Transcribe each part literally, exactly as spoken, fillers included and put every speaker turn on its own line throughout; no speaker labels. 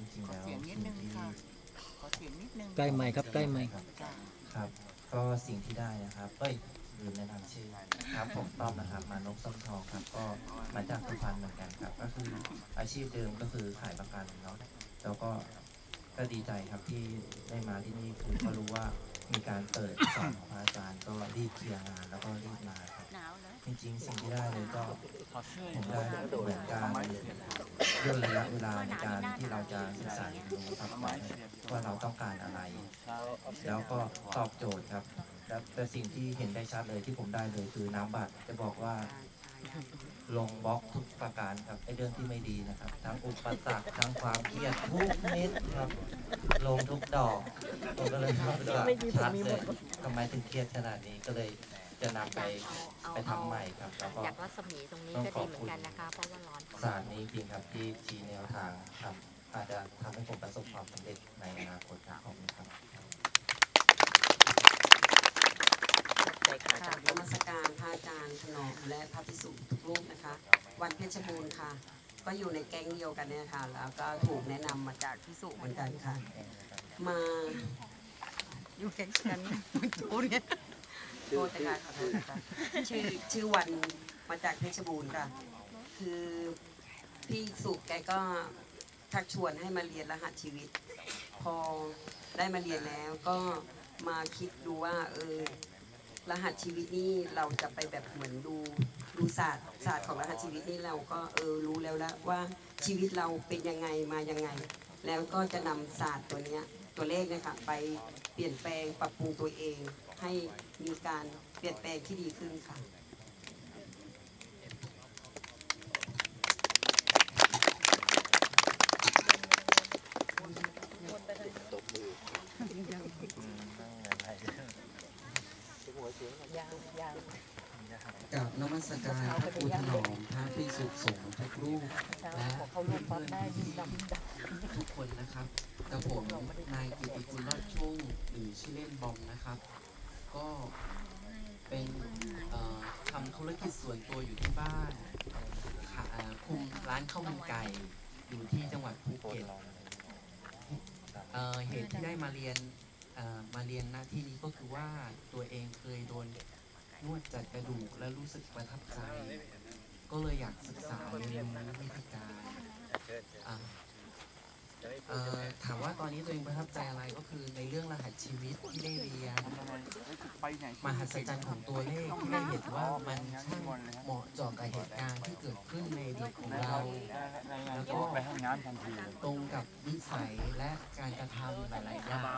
ริงๆแล้วสิ่งที่
ใกล้ไมค์ครับใกล้ไมค์
ครับก็สิ่งที่ได้นะครับเอ้ยลืมแนะนำชื่อครับผมต้อมนะครับมานพส้มทองครับก็มาจากสุพรรณเหมือนกันครับก็คืออาชีพเดิมก็คือขายประกันเนาะแล้วก็ก็ดีใจครับที่ได้มาที่นี่คือก็รู้ว่ามีการเปิดสอนของอาจารย์ก็รีบเคลียร์งานแล้วก็รีบมาครับจริงๆสิ่งที่ได้เลยก็ผมได้เหมือนการย่นระยะเวลาในการที่เราจะศึกษาเรียนรู้ครับว่าเราต้องการอะไรแล้วก็ตอบโจทย์ครับแต่สิ่งที่เห็นได้ชัดเลยที่ผมได้เลยคือน้ำบัตรจะบอกว่าลงบล็อกทุกประการครับไอ้เรื่องที่ไม่ดีนะครับทั้งอุปสรรคทั้งความเครียดทุกเม็ดครับลงทุกดอกผมก็เลยชัดเลยทำไมถึงเครียดขนาดนี้ก็เลยจะนำไปไปทำใหม่ครับแล้วก็
จากรัศมีตรงนี้ก็ดีเหมือนกันนะคะเพราะว่าร้อน
ศาสตร์นี้จริงครับที่ชี้แนวทางครับอาจจะทำให้ผมประสบความสำเร็จในอนาคตครับขอบคุณครับ
ค่ะนมัสการพระอาจารย์ถนอมและพระภิกษุทุกรูปนะคะวันเพชรบูรณ์ค่ะก็อยู่ในแก๊งเดียวกันเนี่ยค่ะแล้วก็ถูกแนะนำมาจากภิกษุเหมือนกันค่ะมาอยู่แก๊งกันโอ้ยโทษนะคะขอโทษนะคะชื่อชื่อวันมาจากเพชรบูรณ์ค่ะคือพี่สุแกก็ชักชวนให้มาเรียนรหัสชีวิตพอได้มาเรียนแล้วก็มาคิดดูว่าเออรหัสชีวิตนี่เราจะไปแบบเหมือนดูดูศาสตร์ศาสตร์ของรหัสชีวิตนี่เราก็เออรู้แล้วละว่าชีวิตเราเป็นยังไงมายังไงแล้วก็จะนำศาสตร์ตัวนี้ตัวเลขนะคะไปเปลี่ยนแปลงปรับปรุงตัวเองให้มีการเปลี่ยนแปลงที่ดีขึ้นค่ะกับนมัสการพระครูถนอมพระภิกษุสงฆ์ทุกรูปและเพื่อนๆทุกคนนะครับกระผมนายกิติคุณรอดชุ่งหรือชื่อเล่นบอมนะครับก็เป็นทำธุรกิจส่วนตัวอยู่ที่บ้านคุมร้านข้าวมันไก่อยู่ที่จังหวัดภูเก็ตเหตุที่ได้มาเรียนมาเรียนหน้าที่นี้ก็คือว่าตัวเองเคยโดนนวดจัดกระดูกและรู้สึกประทับใจก็เลยอยากศึกษาเรียนรู้วิธีการถามว่าตอนนี้ตัวเองประทับใจอะไรก็คือในเรื่องรหัสชีวิตที่ได้เรียนมหัศจรรย์ของตัวเลขที่ได้เห็นว่ามันช่างเหมาะเจาะกับเหตุการณ์ที่เกิดขึ้นในอดีตของเราแล้วก็ตรงกับนิสัยและการกระทำหลายๆอย่าง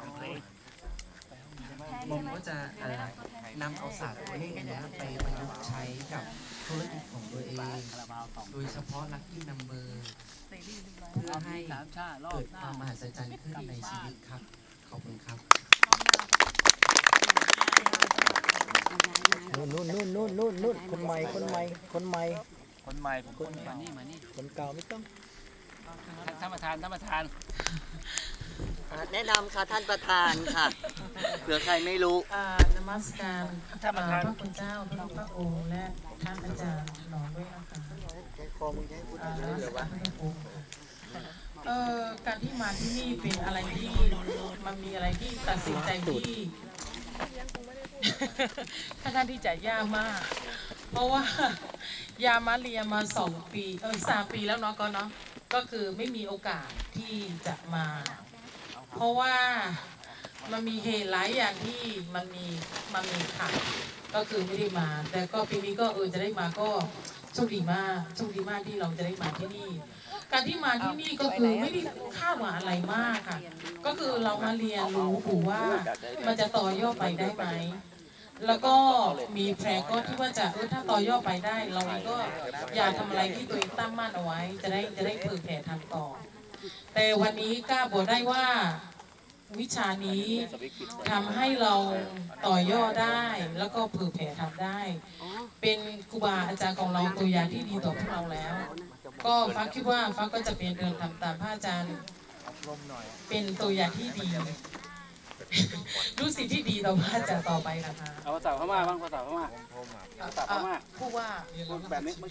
ผมก็จะนำเอาศาสตร์ตัวเลขนี้ไปประยุกต์ใช้กับธุรกิจของตัวเองโดยเฉพาะลัคกี้นัมเบอร์เพื่อให้เกิดความมหัศจรรย์ขึ้นในชีวิตครับขอบคุณครับ
นู่นนู่นนู่นนู่นนู่นนู่นคนใหม่คนใหม่คนใหม่
คนใหม่ผมคนมานี่มานี่
คนเก่าไม่ต้อง
ท่านประธานท่านประธาน
แนะนำค่ะท่านประธานค่ะเผื่อใครไม่รู้
นมัสการพระคุณเจ้าพระพระองค์และท่านอาจารย์หนอด้วยนะคะเอ่อการที่มาที่นี่เป็นอะไรที่มันมีอะไรที่ตัดสินใจที่ค่อนข้างที่จะยากมากเพราะว่ายามาเรียมาสองปีเออสามปีแล้วเนาะก็เนาะก็คือไม่มีโอกาสที่จะมาเพราะว่ามันมีเหตุหลายอย่างที่มันมีมันมีค่ะก็คือไม่ได้มาแต่ก็ปีนี้ก็เออจะได้มาก็โชคดีมากโชคดีมากที่เราจะได้มาที่นี่การที่มาที่นี่ก็คือไม่ได้คาดหวังอะไรมากค่ะก็คือเรามาเรียนรู้ผูว่ามันจะต่อยอดไปได้ไหมแล้วก็มีแผนก็ที่ว่าจะเออถ้าต่อยอดไปได้เราก็อยากทำอะไรที่ตัวเองตั้งมั่นเอาไว้จะได้จะได้เผยแผ่ทางต่อแต่วันนี้กล้าบอกได้ว่าวิชานี้ทำให้เราต่อยอดได้แล้วก็เผยแผ่ทำได้เป็นครูบาอาจารย์ของเราตัวอย่างที่ดีต่อพวกเราแล้วก็ฟ้าคิดว่าฟ้าก็จะเป็นเดินทำตามพระอาจารย์เป็นตัวอย่างที่ดีรู้สึกที่ดีต่อพระอาจารย์ต่อไปนะคะ
เอาภาษาพม่าบ้างภาษาพม่าภาษาพม่า
พูดว่า
พูดแบบนี้เมื่อกี้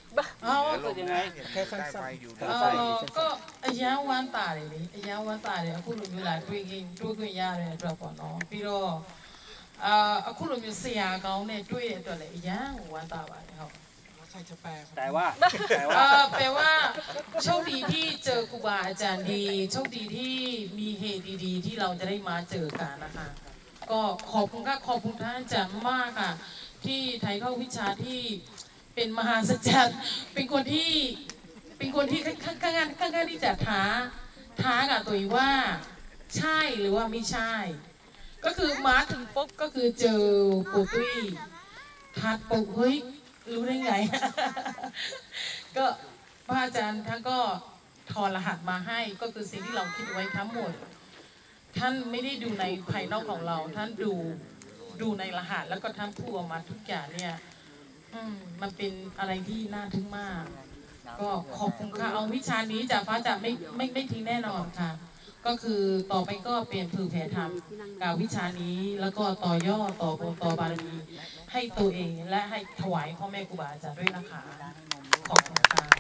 เอา
รู้สึกยังไง
แค่สั้น
เออก็အရန်ဝမ်းတာတယ်လေအရန်ဝမ်းတာတယ်အခုလိုမျိုးလာတွေ့ခင်တွေ့ခွင့်ရတဲ့အတွက်ပေါ့နော်ပြီးတော့အာအခုလိုမျိုးဆရာကောင်းနဲ့တွေ့တဲ့အတွက်လည်းအရန်ဝမ်းတာပါတယ်ဟုတ်
แต่ว่าแต่
เอ
ว่า
อแปลว่าโชคดีที่เจอครูบาอาจารย์ดีโชคดีที่มีเหตุดีๆที่เราจะได้มาเจอกันนะคะก็ขอบคุณค่ะขอบคุณท่านอาจารย์มากค่ะที่ถ่ายทอดวิชาที่เป็นมหาสัจจ์เป็นคนที่เป็นคนที่ข้างข้างข้างที่จะท้าท้ากับตัวเองว่าใช่หรือว่าไม่ใช่ ก็คือมาถึงปุ๊บก็คือเจอปู่ตุ้ยทักปุ๊บเฮ้ยรู้ได้ไง ก็พระอาจารย์ท่านก็ถอดรหัสมาให้ก็คือสิ่งที่เราคิดไว้ทั้งหมด ท่านไม่ได้ดูในภายนอกของเราท่านดูดูในรหัสแล้วก็ท่านพูดออกมาทุกอย่างเนี่ยอืมมันเป็นอะไรที่น่าทึ่งมาก ก็ขอบคุณค่ะเอาวิชานี้จากพระอาจารย์ไม่ไม่ไม่ทิ้งแน่นอนค่ะ ก็คือต่อไปก็เป็นผือแผ่ธรรมกับวิชานี้แล้วก็ต่อยอดต่อบุญต่อบารมีให้ตัวเองและให้ถวายพ่อแม่ครูบาอาจารย์ด้วยนะคะขอบคุณค่ะ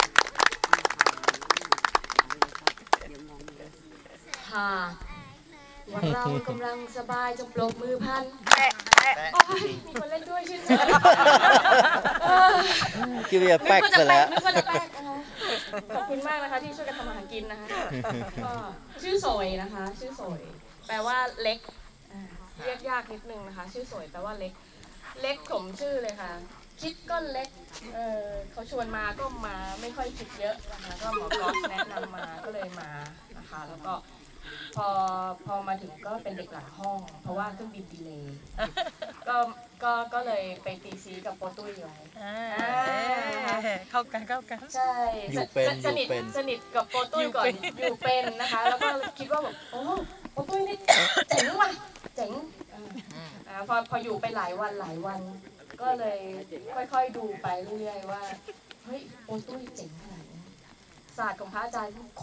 ค่ะวันเรากำลังสบายจะปรบมือพันโอ้ยมีคนเล่นด้วยชื่นใจ
ๆคิดว่าแป๊กไปแล้ว
นึกว่าจะแป๊กนะคะขอบคุณมากนะคะที่ช่วยกันทำอาหารกินนะคะก็ชื่อสวยนะคะ ชื่อสวยแปลว่าเล็กอ่าเรียกยากนิดนึงนะคะ ชื่อสวยแปลว่าเล็ก เล็กสมชื่อเลยค่ะ คิดก็เล็กเออเขาชวนมาก็มาไม่ค่อยคิดเยอะนะคะก็หมอกอฟแนะนำมาก็เลยมานะคะแล้วก็พอพอมาถึงก็เป็นเด็กหลังห้อง เพราะว่าเครื่องบินดีเลย์ก็ก็ก็เลยไปตีซีกับโปตุ้ยไว้
เข้ากันเข้ากัน
ใช่
อยู่เป็น
สนิท
อยู่เป็น
สนิทกับโปตุ้ยก่อนอยู่เป็นนะคะ แล้วก็คิดว่าแบบโอ้โปตุ้ยนี่เจ๋งว่ะเจ๋งอ่าพอพออยู่ไปหลายวันหลายวัน ก็เลยค่อยๆดูไปเรื่อยๆว่าเฮ้ยโปตุ้ยเจ๋งขนาดนี้ศาสตร์ของพระอาจารย์โค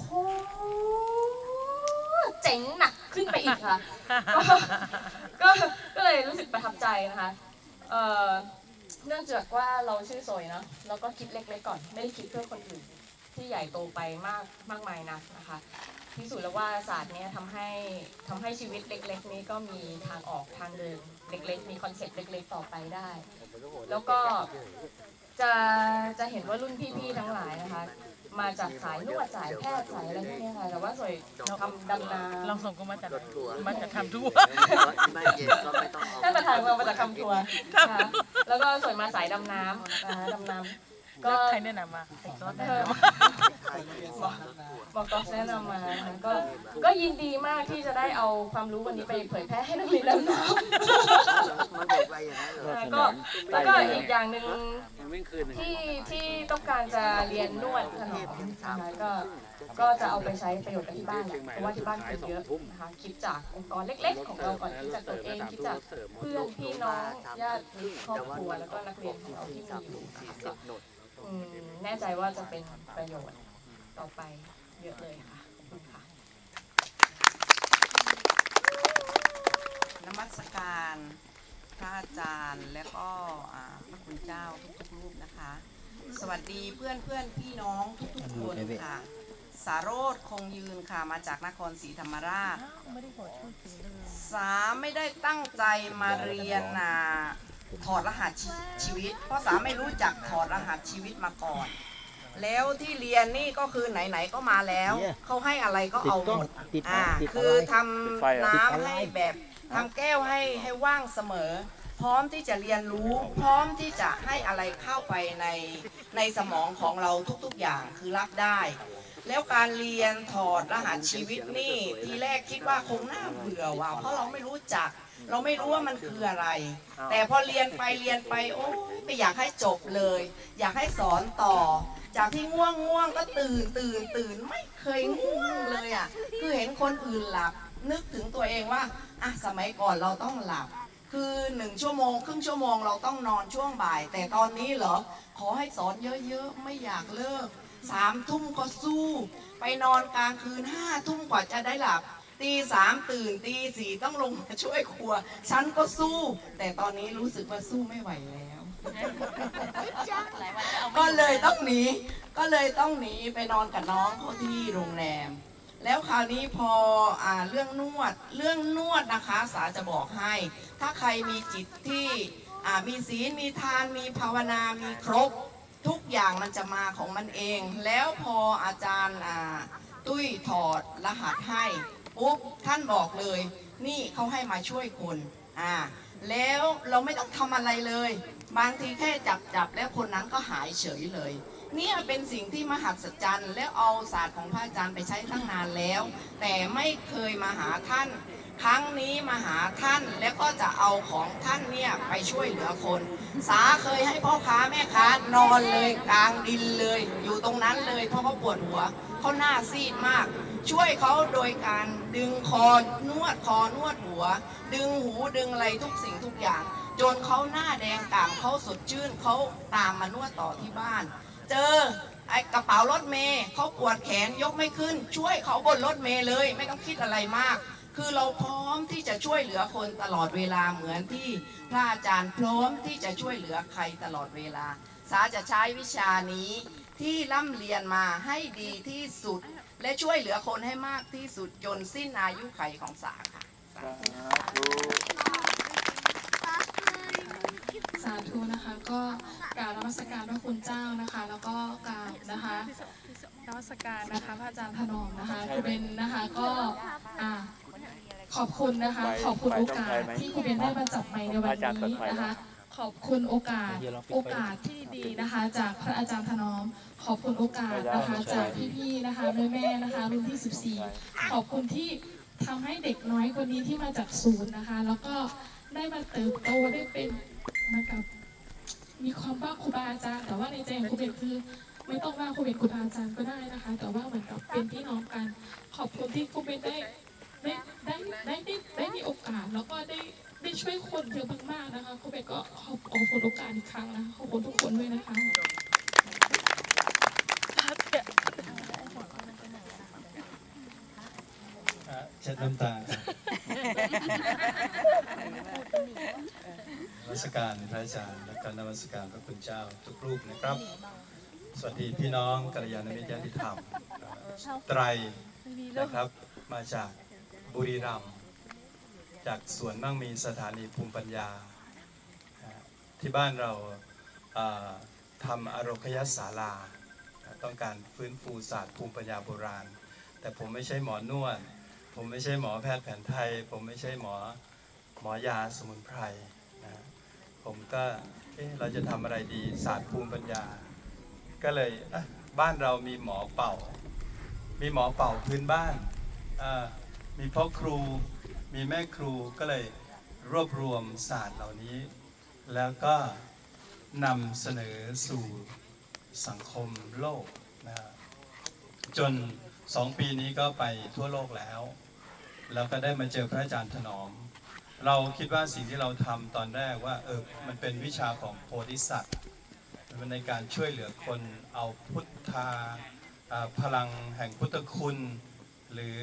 ตรเจ๋งหนักขึ้นไปอีกค่ะ ก็ก็เลยรู้สึกประทับใจนะคะเอ่อเนื่องจากว่าเราชื่อสวยเนาะเราก็คิดเล็กๆก่อนไม่ได้คิดเพื่อคนอื่นที่ใหญ่โตไปมากมากมายนักนะคะพิสูจน์แล้วว่าศาสตร์นี้ทำให้ทำให้ชีวิตเล็กๆนี้ก็มีทางออกทางเดินเล็กๆมีคอนเซ็ปต์เล็กๆต่อไปได้ แล้วก็จะจะเห็นว่ารุ่นพี่ๆทั้งหลายนะคะมาจากสายนวดสายแพทย์สายอะไรพวกนี้ค่ะแต่ว่าสวยทำดำนา
ลองส่งก็มาจากมาจากทำทั่ว
ท่านประธานเรามาจากทำทัวร์นะคะแล้วก็สวยมาสายดำน้ำนะคะดำน้ำก็
ใครแนะนำมาใครก็แนะนำ
บอกบอกก็แนะนำมานะคะก็ก็ยินดีมากที่จะได้เอาความรู้วันนี้ไปเผยแพร่ให้นักเรียนดำน้ำก็แล้วก็อีกอย่างหนึ่งที่ที่ต้องการจะเรียนนวดถนอมนะคะก็ก็จะเอาไปใช้ประโยชน์กับที่บ้านแหละเพราะว่าที่บ้านคนเยอะนะคะคิดจากองค์กรเล็กๆของเราก่อนคิดจากตัวเองคิดจากเพื่อนพี่น้องญาติครอบครัวแล้วก็นักเรียนของเราที่มีอยู่นะคะอืมแน่ใจว่าจะเป็นประโยชน์ต่อไปเยอะเลยค่ะขอบคุณค่ะ
นมัสการพระอาจารย์และก็อ่าพระคุณเจ้าทุกๆรูปนะคะ สวัสดีเพื่อนเพื่อนพี่น้องทุกๆคนค่ะ สาโรธคงยืนค่ะมาจากนครศรีธรรมราช สาไม่ได้ตั้งใจมาเรียนอ่าถอดรหัสชีวิต เพราะสาไม่รู้จักถอดรหัสชีวิตมาก่อน แล้วที่เรียนนี่ก็คือไหนๆก็มาแล้วเขาให้อะไรก็เอาหมดอ่าคือทำน้ำให้แบบทำแก้วให้ให้ว่างเสมอ พร้อมที่จะเรียนรู้พร้อมที่จะให้อะไรเข้าไปในในสมองของเราทุกๆอย่างคือรับได้ แล้วการเรียนถอดรหัสชีวิตนี่ทีแรกคิดว่าคงน่าเบื่อว่ะเพราะเราไม่รู้จัก เราไม่รู้ว่ามันคืออะไร แต่พอเรียนไปเรียนไปโอ้ไม่อยากให้จบเลย อยากให้สอนต่อ จากที่ง่วงง่วงก็ตื่นตื่นตื่นไม่เคยง่วงเลยอ่ะคือเห็นคนอื่นหลับนึกถึงตัวเองว่าอ่ะสมัยก่อนเราต้องหลับ คือหนึ่งชั่วโมงครึ่งชั่วโมงเราต้องนอนช่วงบ่าย แต่ตอนนี้เหรอขอให้สอนเยอะๆไม่อยากเลิกสามทุ่มก็สู้ ไปนอนกลางคืนห้าทุ่มกว่าจะได้หลับตีสามตื่นตีสี่ต้องลงมาช่วยครัวฉันก็สู้ แต่ตอนนี้รู้สึกว่าสู้ไม่ไหวแล้วก็เลยต้องหนีก็เลยต้องหนีไปนอนกับน้องเขาที่โรงแรมแล้วคราวนี้พออ่าเรื่องนวดเรื่องนวดนะคะสาจะบอกให้ถ้าใครมีจิตที่อ่ามีศีลมีทานมีภาวนามีครบทุกอย่างมันจะมาของมันเองแล้วพออาจารย์อ่าตุ้ยถอดรหัสให้ปุ๊บท่านบอกเลยนี่เขาให้มาช่วยคนอ่าแล้วเราไม่ต้องทำอะไรเลยบางทีแค่จับจับแล้วคนนั้นก็หายเฉยเลยเนี่ยเป็นสิ่งที่มหัศจรรย์แล้วเอาศาสตร์ของพระอาจารย์ไปใช้ตั้งนานแล้วแต่ไม่เคยมาหาท่านครั้งนี้มาหาท่านแล้วก็จะเอาของท่านเนี่ยไปช่วยเหลือคนสาเคยให้พ่อค้าแม่ค้านอนเลยกลางดินเลยอยู่ตรงนั้นเลยเพราะเขาปวดหัวเขาหน้าซีดมากช่วยเขาโดยการดึงคอนวดคอนวดหัวดึงหูดึงอะไรทุกสิ่งทุกอย่างจนเขาหน้าแดงก่ำเขาสดชื่นเขาตามมานวดต่อที่บ้านเจอไอ้กระเป๋ารถเมย์เขาปวดแขนยกไม่ขึ้นช่วยเขาบนรถเมย์เลยไม่ต้องคิดอะไรมากคือเราพร้อมที่จะช่วยเหลือคนตลอดเวลาเหมือนที่พระอาจารย์พร้อมที่จะช่วยเหลือใครตลอดเวลาสาจะใช้วิชานี้ที่ร่ำเรียนมาให้ดีที่สุดและช่วยเหลือคนให้มากที่สุดจนสิ้นอายุขัยของสาค่ะ
สาธุนะคะก็กราบนมัสการพระคุณเจ้านะคะแล้วก็กราบนะคะนมัสการนะคะพระอาจารย์ถนอมนะคะครูเบนนะคะก็อ่าขอบคุณนะคะขอบคุณโอกาสที่ครูเบนได้มาจับไมค์ในวันนี้นะคะขอบคุณโอกาสโอกาสที่ดีนะคะจากพระอาจารย์ถนอมขอบคุณโอกาสนะคะจากพี่ๆนะคะแม่ๆนะคะรุ่นที่สิบสี่ขอบคุณที่ทำให้เด็กน้อยคนนี้ที่มาจากศูนย์นะคะแล้วก็ได้มาเติบโตได้เป็นเหมือนกับมีความว่าครูบาอาจารย์แต่ว่าในใจของครูเบนคือไม่ต้องว่าครูเบนครูบาอาจารย์ก็ได้นะคะแต่ว่าเหมือนกับเป็นพี่น้องกันขอบคุณที่ครูเบนได้ได้ได้ได้ได้ได้มีโอกาสแล้วก็ได้ได้ช่วยคนเยอะมากๆนะคะครูเบนก็ขอบขอบคุณโอกาสอีกครั้งนะคะขอบคุณทุกคนด้วยนะคะ
เช็ดน้ำตา นมัสการพระอาจารย์และการนมัสการพระคุณเจ้าทุกรูปนะครับ สวัสดีพี่น้องกัลยาณมิตรญาติธรรมไตรนะครับมาจากบุรีรัมย์จากสวนมั่งมีสถานีภูมิปัญญาที่บ้านเราทำอโรคยศาลาต้องการฟื้นฟูศาสตร์ภูมิปัญญาโบราณแต่ผมไม่ใช่หมอนวดผมไม่ใช่หมอแพทย์แผนไทยผมไม่ใช่หมอหมอยาสมุนไพรนะผมก็เอ๊ะเราจะทำอะไรดีศาสตร์ภูมิปัญญาก็เลยบ้านเรามีหมอเป่ามีหมอเป่าพื้นบ้านมีพ่อครูมีแม่ครูก็เลยรวบรวมศาสตร์เหล่านี้แล้วก็นำเสนอสู่สังคมโลกนะจนสองปีนี้ก็ไปทั่วโลกแล้วแล้วก็ได้มาเจอพระอาจารย์ถนอมเราคิดว่าสิ่งที่เราทำตอนแรกว่าเออมันเป็นวิชาของโพธิสัตว์มันในการช่วยเหลือคนเอาพุทธาพลังแห่งพุทธคุณหรือ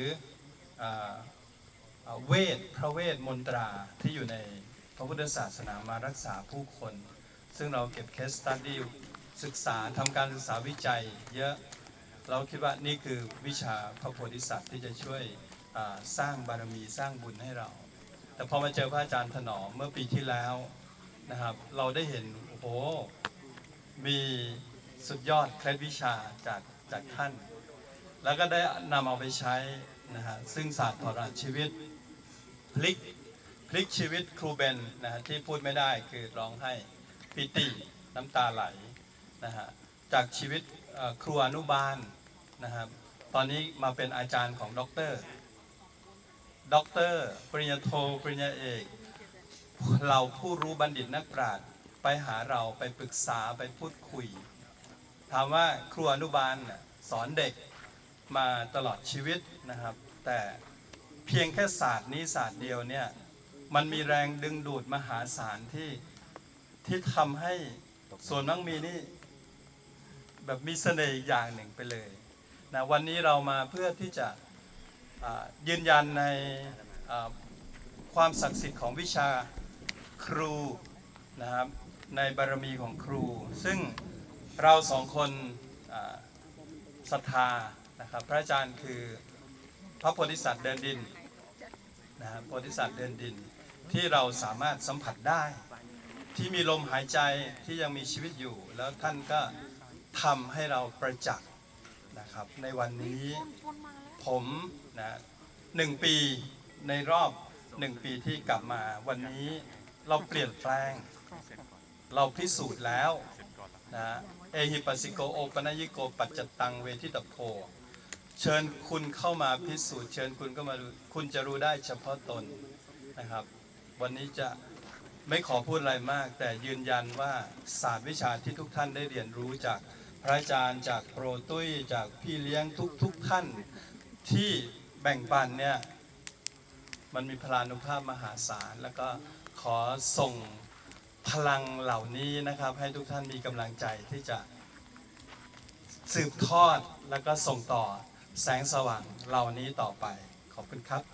เวทพระเวทมนตราที่อยู่ในพระพุทธศาสนามารักษาผู้คนซึ่งเราเก็บเคสสตัดดี้ศึกษาทำการศึกษาวิจัยเยอะเราคิดว่านี่คือวิชาพระโพธิสัตว์ที่จะช่วยสร้างบารมีสร้างบุญให้เราแต่พอมาเจอพระอาจารย์ถนอมเมื่อปีที่แล้วนะครับเราได้เห็นโอ้โหมีสุดยอดเคล็ดวิชาจากจากท่านแล้วก็ได้นำเอาไปใช้นะฮะซึ่งศาสตร์ถอดรหัสชีวิตพลิกพลิกชีวิตครูเบนนะฮะที่พูดไม่ได้คือร้องให้ปิติน้ำตาไหลนะฮะจากชีวิตครูอนุบาลนะครับตอนนี้มาเป็นอาจารย์ของด็อกเตอร์ด็อกเตอร์ปริญญาโทปริญญาเอกเราผู้รู้บัณฑิตนักปราชญ์ไปหาเราไปปรึกษาไปพูดคุยถามว่าครูอนุบาลสอนเด็กมาตลอดชีวิตนะครับแต่เพียงแค่ศาสตร์นี้ศาสตร์เดียวเนี่ยมันมีแรงดึงดูดมหาศาลที่ที่ทำให้ส่วนมั่งมีนี่แบบมีเสน่ห์อีกอย่างหนึ่งไปเลยนะวันนี้เรามาเพื่อที่จะยืนยันในความศักดิ์สิทธิ์ของวิชาครูนะครับในบารมีของครู ซึ่งเราสองคนศรัทธานะครับพระอาจารย์คือพระโพธิสัตว์เดินดินนะโพธิสัตว์เดินดินที่เราสามารถสัมผัสได้ที่มีลมหายใจที่ยังมีชีวิตอยู่แล้วท่านก็ทำให้เราประจักษ์นะครับในวันนี้ผมนะหนึ่งปีในรอบหนึ่งปีที่กลับมาวันนี้เราเปลี่ยนแปลงเราพิสูจน์แล้วนะเอหิปัสสิโกโอปนยิโกปัจจตังเวทิตโพเชิญคุณเข้ามาพิสูจน์เชิญคุณก็มาดูคุณจะรู้ได้เฉพาะตนนะครับวันนี้จะไม่ขอพูดอะไรมากแต่ยืนยันว่าศาสตร์วิชาที่ทุกท่านได้เรียนรู้จากพระอาจารย์จากโปรตุ้ยจากพี่เลี้ยงทุกๆท่านที่แบ่งปันเนี่ยมันมีพลานุภาพมหาศาลแล้วก็ขอส่งพลังเหล่านี้นะครับให้ทุกท่านมีกำลังใจที่จะสืบทอดแล้วก็ส่งต่อแสงสว่างเหล่านี้ต่อไปขอบคุณครับ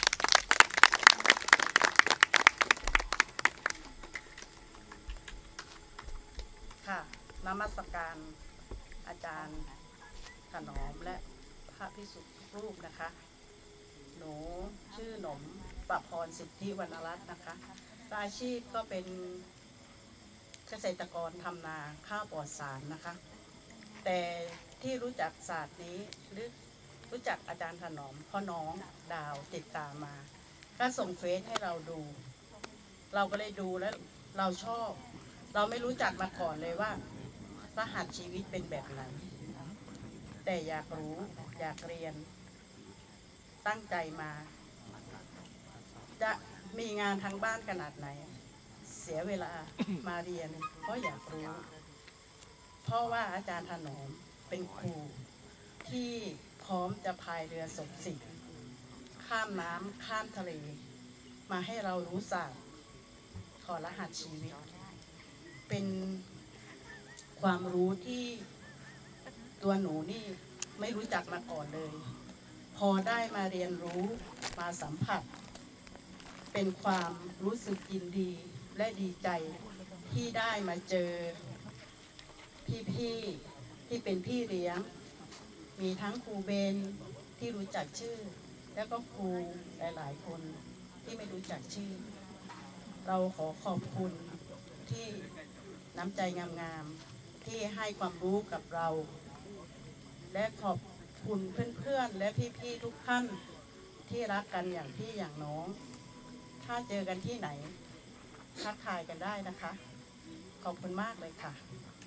ค่ะนมัสการอาจารย์ถนอมและพระภิกษุทุกรูปนะคะหนูชื่อหนมประพรสิทธิวรรณรัตน์นะคะอาชีพก็เป็นเกษตรกรทำนาข้าวปลอดสารนะคะแต่ที่รู้จักศาสตร์นี้หรือรู้จักอาจารย์ถนอมพ่อน้องดาวติดตามมาก็ส่งเฟซให้เราดูเราก็เลยดูแล้วเราชอบเราไม่รู้จักมาก่อนเลยว่ารหัสชีวิตเป็นแบบไหนแต่อยากรู้อยากเรียนตั้งใจมาจะมีงานทางบ้านขนาดไหนเสียเวลามาเรียนเพราะอยากรู้เพราะว่าอาจารย์ถนอมเป็นครูที่พร้อมจะพายเรือสมศิษย์ข้ามน้ำข้ามทะเลมาให้เรารู้ศาสตร์ถอดรหัสชีวิตเป็นความรู้ที่ตัวหนูนี่ไม่รู้จักมาก่อนเลยพอได้มาเรียนรู้มาสัมผัสเป็นความรู้สึกยินดีและดีใจที่ได้มาเจอพี่ๆที่เป็นพี่เลี้ยงมีทั้งครูเบนที่รู้จักชื่อแล้วก็ครูหลายๆคนที่ไม่รู้จักชื่อเราขอขอบคุณที่น้ำใจงามๆที่ให้ความรู้กับเราและขอบคุณเพื่อนๆและพี่ๆทุกท่านที่รักกันอย่างพี่อย่างน้องถ้าเจอกันที่ไหนทักทายกันได้นะคะขอบคุณมากเลยค่ะ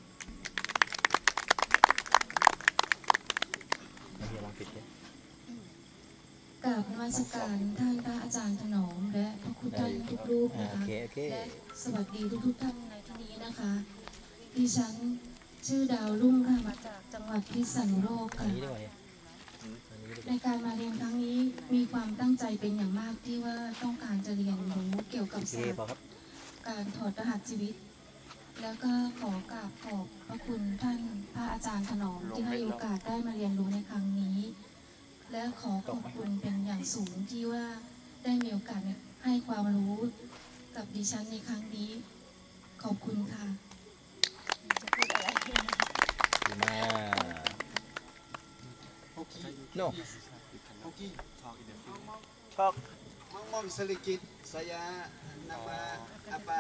กราบนมัสการท่านพระอาจารย์ถนอมและพระคุณท่านทุกรูปนะคะและสวัสดีทุกๆท่านในที่นี้นะคะดิฉันชื่อดาวรุ่งค่ะมาจากจังหวัดพิษณุโลกค่ะในการมาเรียนครั้งนี้มีความตั้งใจเป็นอย่างมากที่ว่าต้องการจะเรียนรู้เกี่ยวกับศาสตร์การถอดรหัสชีวิตแล้วก็ขอกราบขอบพระคุณท่านพระอาจารย์ถนอมที่ให้โอกาสได้มาเรียนรู้ในครั้งนี้และขอขอบคุณเป็นอย่างสูงที่ว่าได้มีโอกาสให้ความรู้กับดิฉันในครั้งนี้ขอบคุณค่ะ
No.
Oke.
Cok.
Ngomong sedikit. Saya nama apa?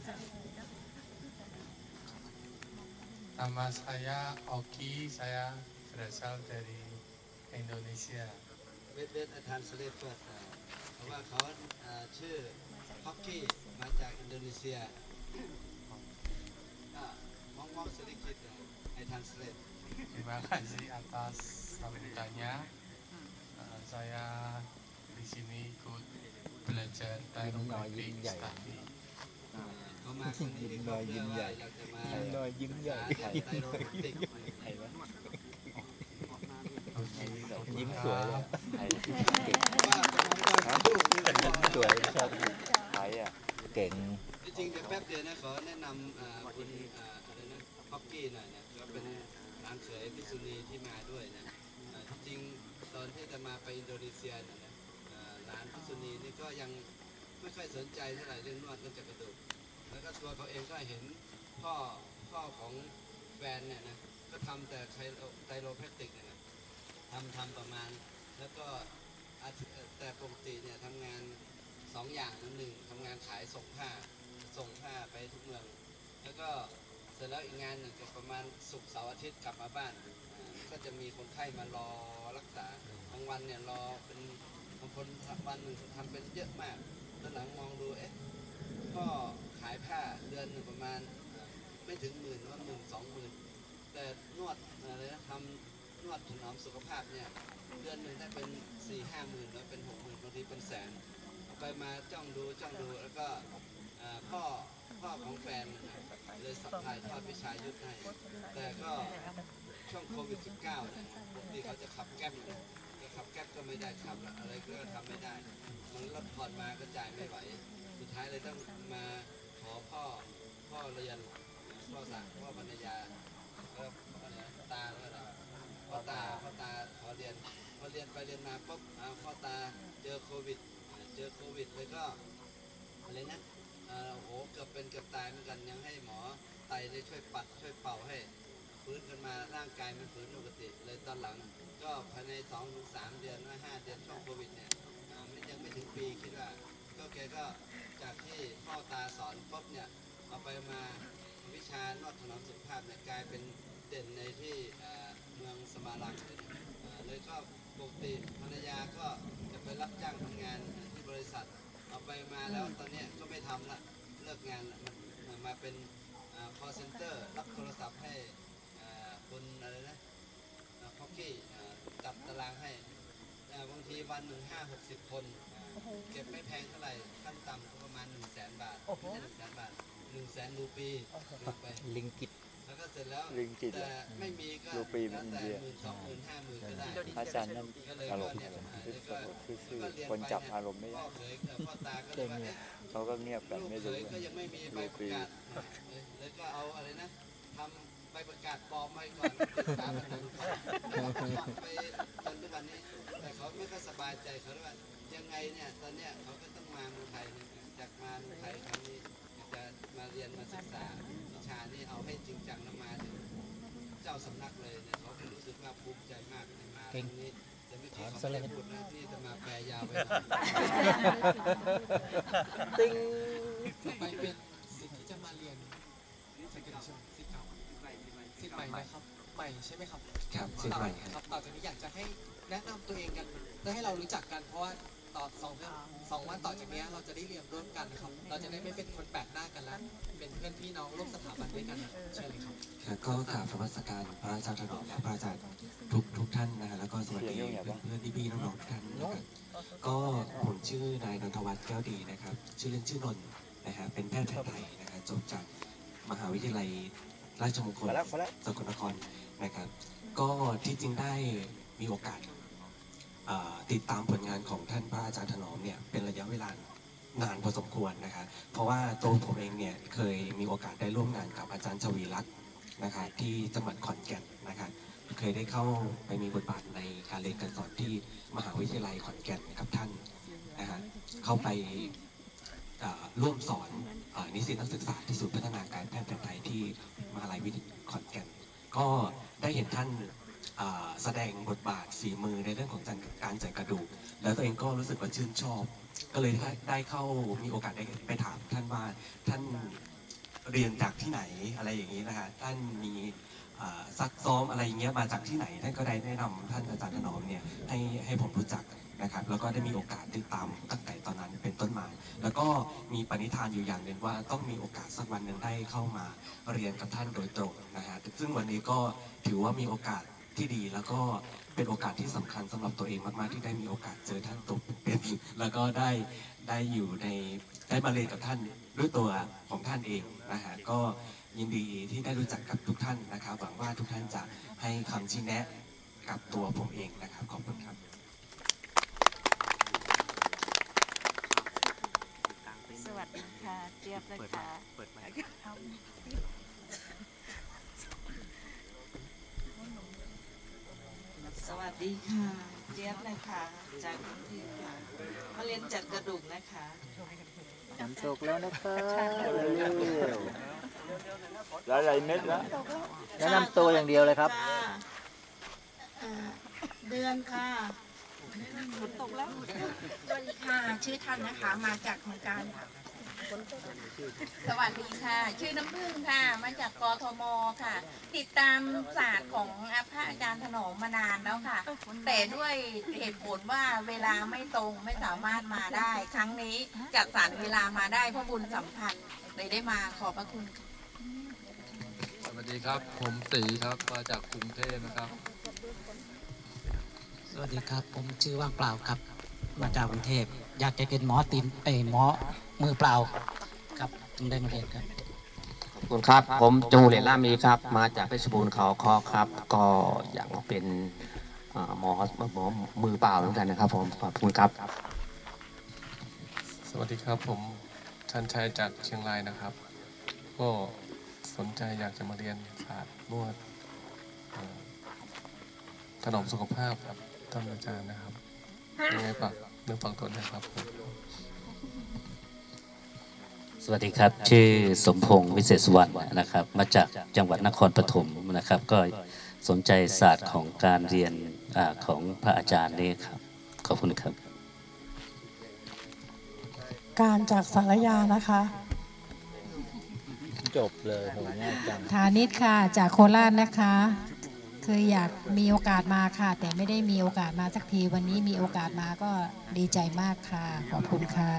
Nama saya Oki. Saya berasal dari Indonesia.
เวทเวททานสเลตเปิดเพราะว่าเขาชื่อฮอกกี้มาจากอินโดนีเซียมองมองsedikitให้ทานสเลต
Terima kasih atas sambutannya. Uh, saya di sini ikut belajar Thermographic Study.
เขามาคนนี้เขาเพื่อว่าอยากจะมา
ยิ้มใหญ่
ไทโรติก
ยิ้มสวยเลย
ว่าเป็นลูก
สวยชอบไทยอ่ะเก่ง
จริงๆเดี๋ยวแป๊บเดียวนะขอแนะนำคุณอะไรนะฮอกกี้หน่อยนะก็เป็นร้านเขยพิษุณีที่มาด้วยนะจริงตอนที่จะมาไปอินโดนีเซียนะร้านพิษุณีนี่ก็ยังไม่ค่อยสนใจเท่าไหร่เรื่องนวดเรื่องจักรกระดูกแล้วก็ตัวเขาเองก็เห็นพ่อพ่อของแฟนเนี่ยนะก็ทำแต่ไคโรแพคติกเนี่ยนะทำทำประมาณแล้วก็แต่ปกติเนี่ยทำงานสองอย่างหนึ่งทำงานขายส่งผ้าส่งผ้าไปทุกเมืองแล้วก็เสร็จแล้วอีกงานหนึ่งก็ประมาณศุกร์เสาร์อาทิตย์กลับมาบ้านก็จะมีคนไข้มารอรักษาบางวันเนี่ยรอเป็นบางคนวันหนึ่งทำเป็นเยอะมากตอนหลังมองดูเอ๊ะก็ขายผ้าเดือนหนึ่งประมาณไม่ถึงหมื่นว่าหมื่นสองหมื่นแต่นวดอะไรนะทำนวดถนอมสุขภาพเนี่ยเดือนหนึ่งได้เป็นสี่ห้าหมื่นแล้วเป็นหกหมื่นบางทีเป็นแสนเอาไปมาจ้องดูจ้องดูแล้วก็พ่อพ่อของแฟนเลยสับถ่ายทอดวิชายุทธให้แต่ก็ช่วงโควิด สิบเก้า เนี่ยปกติเขาจะขับแก๊ปนะจะขับแก๊ปก็ไม่ได้ขับอะไรก็ทำไม่ได้มันรถผ่อนมาก็จ่ายไม่ไหวสุดท้ายเลยต้องมาขอพ่อพ่อเรียนพ่อสั่งพ่อภรรยาแล้วตาแล้วนะพ่อตาพ่อตาขอเรียนพอเรียนไปเรียนมาปุ๊บพ่อตาเจอโควิดเจอโควิดเลยก็อะไรนะโอ้โหเกือบเป็นเกือบตายเหมือนกันยังให้หมอไตได้ช่วยปัดช่วยเป่าให้ฟื้นกันมาร่างกายมันฟื้นปกติเลยตอนหลังก็ภายในสองถึงสามเดือนว่าห้าเดือนช่วงโควิดเนี่ยยังไม่ถึงปีคิดว่าก็แกก็จากที่พ่อตาสอนปุ๊บเนี่ยเอาไปมาวิชานวดถนอมสุขภาพเนี่ยกลายเป็นเด่นในที่เมืองสมารังเลยเลยก็ปกติภรรยาก็จะไปรับจ้างทำงานที่บริษัทเอาไปมาแล้วตอนนี้ก็ไม่ทำละเลิกงานมันมาเป็น call center รับโทรศัพท์ให้คนอะไรนะฮอกกี้จัดตารางให้บางทีวันหนึ่งห้าหกสิบคนเก็บไม่แพงเท่าไหร่ขั้นต่ำก็ประมาณหนึ่งแสนบาทไม่ใช่หนึ่งแสนบาทหนึ่งแสนรูปีไป
ลิงกิต
แล้วก็เสร็จแล้วแต่ไม่มีก็แล้วแต่หมื่นสองหมื่นห้าหมื่นก็ได้
อาจารย์นั่นอารมณ์คือคนจับอารมณ์ไม่ได้เขาก็เงียบแบบไม่รู้
ก็ยังไม่มีใบประกาศเลยก็เอาอะไรนะทำใบประกาศปลอมไว้ก่อนตามมันไปจนทุกวันนี้แต่เขาไม่ค่อยสบายใจเขาว่ายังไงเนี่ยตอนเนี้ยเขาก็ต้องมาเมืองไทยจากมาเมืองไทยครั้งนี้จะมาเรียนมาศึกษาวิชานี่เอาให้จริงจังแล้วมาถึงเจ้าสำนักเลยเนี่ยเขารู้สึกว่าภูมิใจมากในมาครั้งนี้แต่ไม่คิดเขาไม่ได้พูดนะนี่จะมาแปลยาวไป
ติ้ง
ต่อไปเป็นสิ่งที่จะมาเรียนสิทธิ์เก่าสิทธิ์เก่าสิทธิ์ใหม่นะครับใหม่ใช่ไหมครับ
ครับสิทธิ์ใหม่
ครับต่อจากนี้อยากจะให้แนะนำตัวเองกันเพื่อให้เรารู้จักกันเพราะว่าต่อสองเดือนสองวันต่อจากนี้เราจะได้เรียนร่วมกันนะครับเราจะได้ไม่เป็นคนแปลกหน้ากันแล้วเป็นเพื่อนพี่น้องร่วมสถาบันด้วยกันเชิญเลยครับ
ก็กราบนมัสการพระอาจารย์ถนอมและพระอาจารย์ทุกทุกท่านนะฮะแล้วก็สวัสดีเพื่อนพี่ๆน้องๆทุกท่านนะครับก็ผมชื่อนายนนทวัฒน์แก้วดีนะครับชื่อเล่นชื่อนนท์นะฮะเป็นแพทย์แผนไทยนะครับจบจากมหาวิทยาลัยราชมงคลสกลนครนะครับก็ที่จริงได้มีโอกาสติดตามผลงานของท่านพระอาจารย์ถนอมเนี่ยเป็นระยะเวลานานพอสมควรนะคะเพราะว่าตัวผมเองเนี่ยเคยมีโอกาสได้ร่วมงานกับอาจารย์ชวีรัตน์นะคะที่จังหวัดขอนแก่นนะคะเคยได้เข้าไปมีบทบาทในการเรียนการสอนที่มหาวิทยาลัยขอนแก่นกับท่านนะคะเข้าไปร่วมสอนนิสิตนักศึกษาที่ศูนย์พัฒนาการแพทย์แผนไทยที่มหาวิทยาลัยขอนแก่นก็ได้เห็นท่านแสดงบทบาทฝีมือในเรื่องของการจัดกระดูกแล้วตัวเองก็รู้สึกว่าชื่นชอบก็เลยได้เข้ามีโอกาสได้ไปถามท่านว่าท่านเรียนจากที่ไหนอะไรอย่างนี้นะคะท่านมีซักซ้อมอะไรอย่างเงี้ยมาจากที่ไหนท่านก็ได้แนะนำท่านอาจารย์ถนอมเนี่ยให้ให้ผมรู้จักนะครับแล้วก็ได้มีโอกาสติดตามตั้งแต่ตอนนั้นเป็นต้นมาแล้วก็มีปณิธานอยู่อย่างหนึ่งว่าต้องมีโอกาสสักวันหนึ่งได้เข้ามาเรียนกับท่านโดยตรงนะฮะซึ่งวันนี้ก็ถือว่ามีโอกาสที่ดีแล้วก็เป็นโอกาสที่สำคัญสำหรับตัวเองมากๆที่ได้มีโอกาสเจอท่านตัวเป็นแล้วก็ได้ได้อยู่ในได้มาเรียนกับท่านด้วยตัวของท่านเองนะฮะก็ยินดีที่ได้รู้จักกับทุกท่านนะครับหวังว่าทุกท่านจะให้คำชี้แนะกับตัวผมเองนะครับขอบคุณครับ
สวัสดีค่ะเจี๊ยบเลยค่ะ
สวัสดีค่ะเจี๊ยบเลยค่ะจากกรุงเทพค่ะมาเรียนจัดกระดูกนะคะ
น้ำโชคแล้วนะคะเร็วหลายๆเม็ดแล้ว
แนะนำตัวอย่างเดียวเลยครับ
เดือนค่ะฝนตกแล้วสวัสดีค่ะ ชื่อทันนะคะ มาจากเมืองการค่ะสวัสดีค่ะ ชื่อน้ำผึ้งค่ะ มาจากกทมค่ะ ติดตามศาสตร์ของพระอาจารย์ถนอมมานานแล้วค่ะ แต่ด้วยเหตุผลว่าเวลาไม่ตรงไม่สามารถมาได้ ครั้งนี้จัดสรรเวลามาได้เพราะบุญสัมพันธ์เลยได้มาขอบพระคุณค่ะ
สวัสดีครับผมตีครับมาจากกรุงเทพนะครับ
สวัสดีครับผมชื่อว่างเปล่าครับมาจากกรุงเทพอยากจะเป็นหมอตีนเอยหมอมือเปล่าครับจึงได้มาเรียนครับ
ขอบคุณครับผมจูเหรียญล่ามีครับมาจากเพชรบูรณ์เขาคอครับก็อยากมาเป็นหมอหมอมือเปล่าเหมือนกันนะครับผมขอบคุณครับ
สวัสดีครับผมชันชัยจากเชียงรายนะครับ ก็สนใจอยากจะมาเรียนศาสตร์นวดถนอมสุขภาพครับท่านอาจารย์นะครับยังไงฝากเรื่องฟังตนนะครับ
สวัสดีครับชื่อสมพงษ์วิเศษสุวรรณนะครับมาจากจังหวัดนครปฐมนะครับก็สนใจศาสตร์ของการเรียนอของพระอาจารย์นี่ครับขอบคุณครับ
การจากสารยานะคะ
จบเลยโหง่ายจัง
ฐานิชค่ะจากโคราชนะคะเคยอยากมีโอกาสมาค่ะแต่ไม่ได้มีโอกาสมาสักทีวันนี้มีโอกาสมาก็ดีใจมากค่ะขอบคุณค่ะ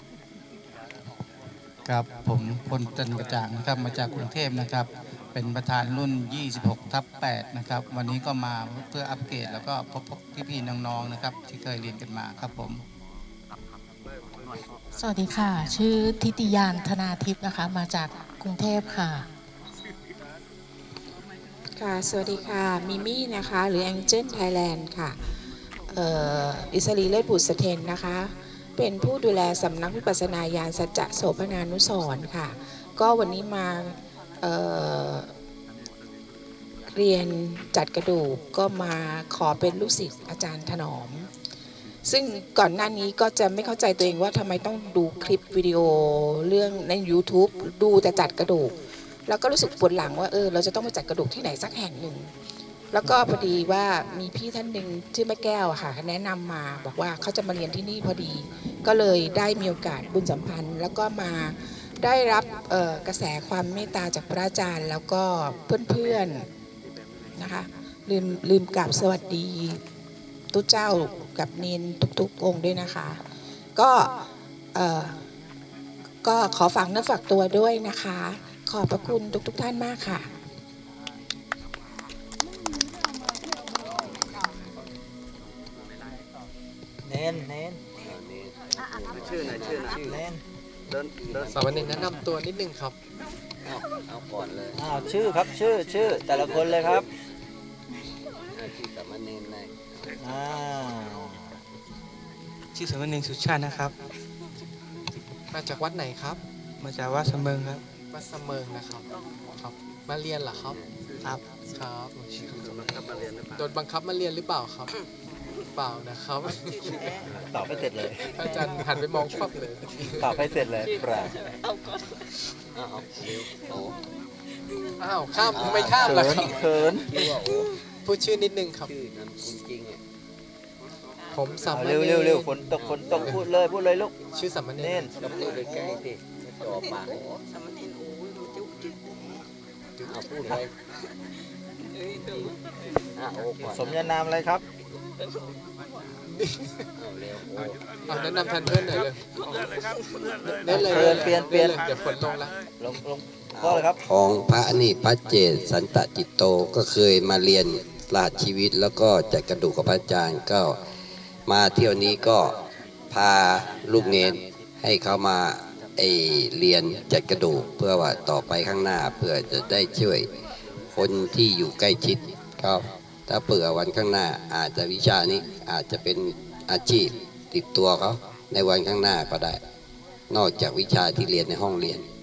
ครับผมพลจันทร์กระจ่างนะครับมาจากกรุงเทพนะครับเป็นประธานรุ่นยี่สิบหกทับแปดนะครับวันนี้ก็มาเพื่ออัปเกรดแล้วก็พบพี่ๆน้องๆนะครับที่เคยเรียนกันมาครับผม
สวัสดีค่ะชื่อทิติยานธนาทิพย์นะคะมาจากกรุงเทพค่ะ
ค่ะสวัสดีค่ะมิมี่นะคะหรือแองเจิลไทยแลนด์ค่ะเอ่ออิสรีเลิศบุตรเสถียรนะคะเป็นผู้ดูแลสำนักวิปัสสนาญาณสัจจะโสภณานุสรณ์ค่ะก็วันนี้มาเอ่อเรียนจัดกระดูกก็มาขอเป็นลูกศิษย์อาจารย์ถนอมซึ่งก่อนหน้านี้ก็จะไม่เข้าใจตัวเองว่าทำไมต้องดูคลิปวิดีโอเรื่องใน ยูทูบ ดูแต่จัดกระดูกแล้วก็รู้สึกปวดหลังว่าเออเราจะต้องไปจัดกระดูกที่ไหนสักแห่งหนึ่งแล้วก็พอดีว่ามีพี่ท่านหนึ่งชื่อแม่แก้วค่ะแนะนำมาบอกว่าเขาจะมาเรียนที่นี่พอดีก็เลยได้มีโอกาสบุญสัมพันธ์แล้วก็มาได้รับกระแสความเมตตาจากพระอาจารย์แล้วก็เพื่อนๆนะคะลืมลืมกราบสวัสดีตุ๊เจ้ากับเนนทุกๆองค์ด้วยนะคะก็ก็ขอฝากเนื้อฝากตัวด้วยนะคะขอบพระคุณทุกๆท่านมากค่ะ
เน้นเน้นชื่อไหนชื่อไหนเน้น
สามเณรแนะนำตัวนิดนึงครับ
เอาก่อนเลยอ้าวชื่อครับชื่อชื่อแต่ละคนเลยครับ
ชื่อสามเณรนาย
อ่า
ชื่อสามเณรสุชาตินะครับ
มาจากวัดไหนครับ
มาจากวัดเสมิงครับ
วัดเสมิงนะครับครับมาเรียนเหรอครับ
ครับ
ครับโดนบังคับมาเรียนหรือเปล่าครับเปล่านะครับ
ตอบไม่เสร็จเลย
อาจารย์หันไปมองชอบเลย
ตอบไม่เสร็จเลยปรา
อ้าว
อ้าวข้ามไม่ข้ามล่ะครับ
เขิน
พูดชื่อนิดนึงครับ
ชื่อนามสกุลจริงอ่ะ
ผมสามเณร
เร็วเร็วเร็วฝนตกฝนตกพูดเลยพูดเลยลูก
ชื่อสามเณร
กับพูดใกล้ๆสิจ่อปาก
สามเณรโอ้ยดูจุ๊บจิ๊บ
เอาพูดเลย
สมญานามอะไรครับ
เอาแนะนำแทนเพื่อนหน่อยเลยเล่นเลย
เปลี่ยนเปลี่ยน
เดี๋ยวฝนลงแล้ว
ลงลงก็เลยครับ
ของพระอนิพัฒเจตสันตจิตโตก็เคยมาเรียนรหัสชีวิตแล้วก็จัดกระดูกกับพระอาจารย์ก็มาเที่ยวนี้ก็พาลูกเนรให้เขามาไอเรียนจัดกระดูกเพื่อว่าต่อไปข้างหน้าเพื่อจะได้ช่วยคนที่อยู่ใกล้ชิดเขาถ้าเผื่อวันข้างหน้าอาจจะวิชานี้อาจจะเป็นอาชีพติดตัวเขาในวันข้างหน้าก็ได้นอกจากวิชาที่เรียนในห้องเรียน